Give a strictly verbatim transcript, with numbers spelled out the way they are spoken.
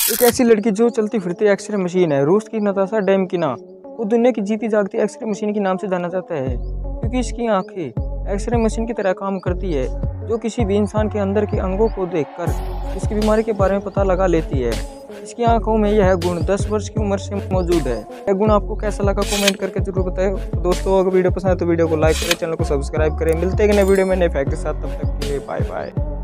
एक ऐसी लड़की जो चलती फिरती एक्सरे मशीन है। रूस की नताशा डेमकिना वो दुनिया की जीती जागती एक्सरे मशीन के नाम से जाना जाता है, क्योंकि इसकी आंखें एक्सरे मशीन की तरह काम करती है, जो किसी भी इंसान के अंदर के अंगों को देखकर उसकी बीमारी के बारे में पता लगा लेती है। इसकी आंखों में यह गुण दस वर्ष की उम्र से मौजूद है। यह गुण आपको कैसा लगा कमेंट करके जरूर बताएं। तो दोस्तों, अगर वीडियो पसंद है तो वीडियो को लाइक करें, चैनल को सब्सक्राइब करें। मिलते हैं नए वीडियो में नए फैक्ट के साथ, तब तक के लिए बाय बाय।